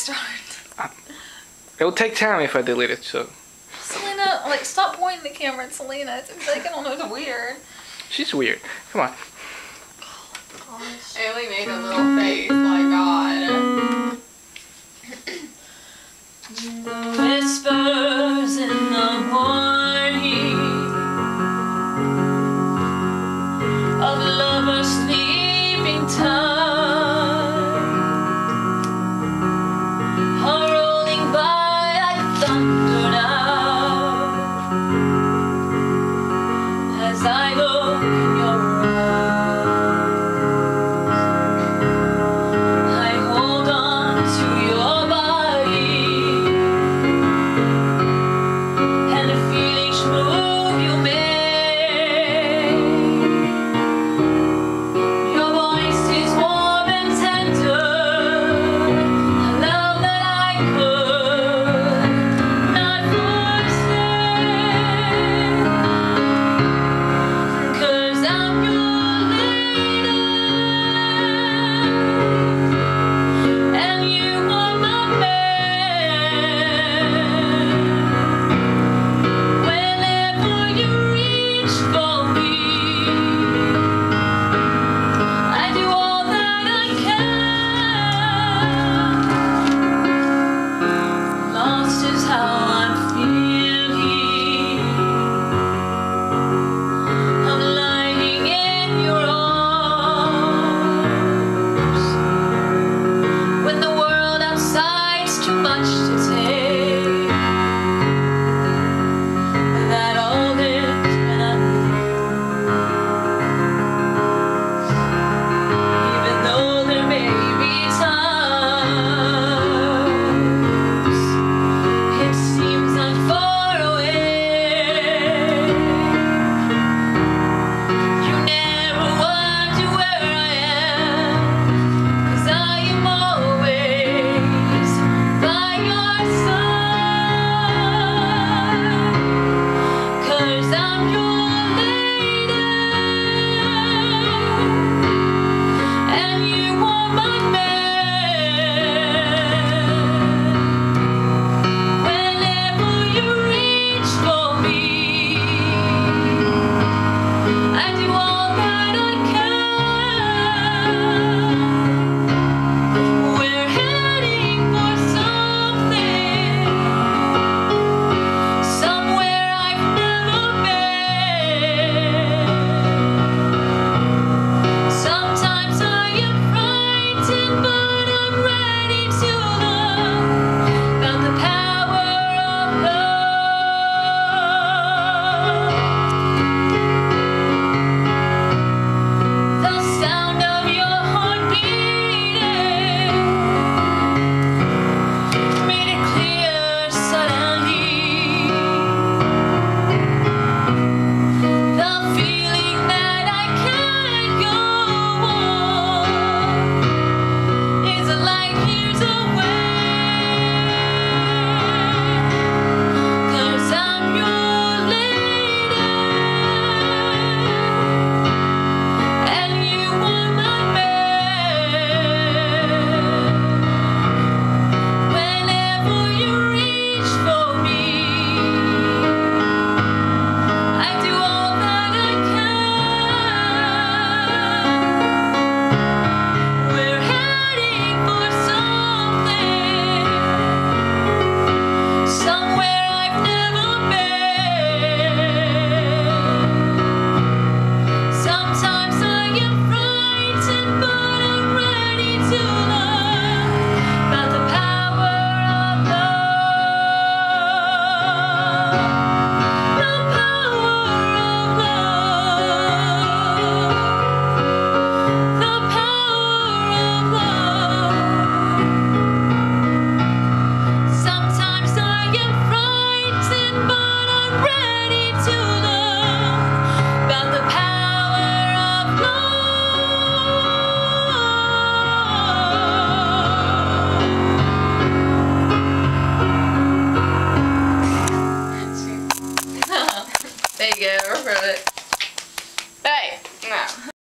start. It will take time if I delete it, so. Selena, like, stop pointing the camera at Selena. It's like, I don't know, it's weird. She's weird. Come on. Gosh. Ailey made a little face, my God. The whispers in the morning of lovers sleeping time are rolling by like thunder now as I look in your eyes. I hold on to your body and feel each move you make. Your voice is warm and tender, a love that I could not forsake. 'Cause I'm your lady and you are my man. Whenever you reach for me, I do all that I can. Lost is how I'm feeling. I'm lying in your arms when the world outside's too much to